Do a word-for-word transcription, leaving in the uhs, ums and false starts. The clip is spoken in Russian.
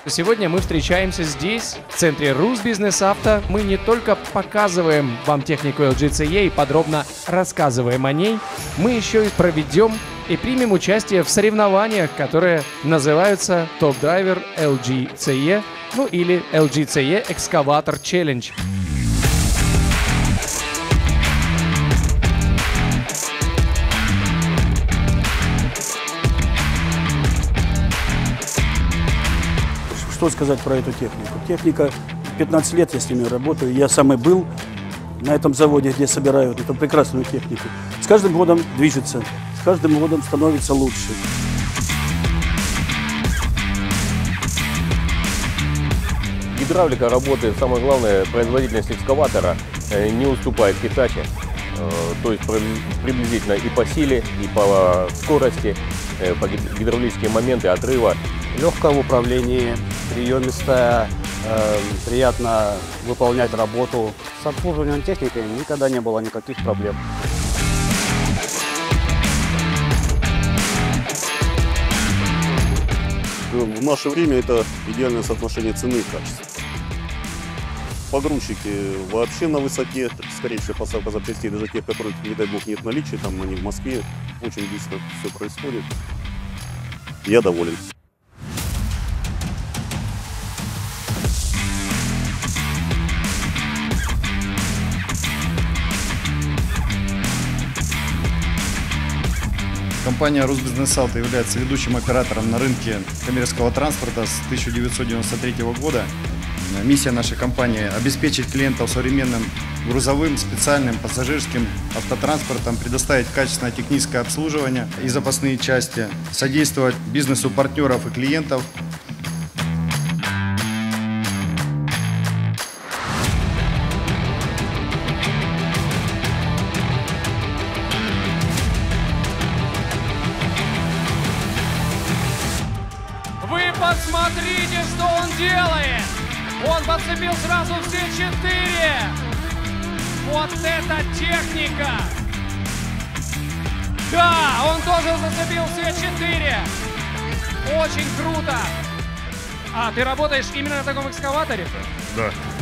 Сегодня мы встречаемся здесь, в центре Русбизнесавто. Мы не только показываем вам технику эл джи си и и подробно рассказываем о ней, мы еще и проведем и примем участие в соревнованиях, которые называются Top Driver эл джи си и, ну или эл джи си и Excavator Challenge. Что сказать про эту технику? Техника, пятнадцать лет я с ними работаю. Я сам и был на этом заводе, где собирают эту прекрасную технику. С каждым годом движется, с каждым годом становится лучше. Гидравлика работает, самое главное, производительность экскаватора не уступает Hitachi. То есть приблизительно и по силе, и по скорости, по гидравлические моменты отрыва. Легкое в управлении, приемистая, э, приятно выполнять работу. С обслуживанием техники никогда не было никаких проблем. В наше время это идеальное соотношение цены и качества. Погрузчики вообще на высоте, скорейшая поставка запчастей, даже тех, которых, не дай бог, нет наличия, там они в Москве, очень быстро все происходит. Я доволен. Компания Русбизнесавто является ведущим оператором на рынке коммерческого транспорта с тысяча девятьсот девяносто третьего года. Миссия нашей компании – обеспечить клиентов современным грузовым, специальным, пассажирским автотранспортом, предоставить качественное техническое обслуживание и запасные части, содействовать бизнесу партнеров и клиентов. Вы посмотрите, что он делает! Он подцепил сразу все четыре! Вот это техника! Да, он тоже зацепил все четыре! Очень круто! А, ты работаешь именно на таком экскаваторе? Да.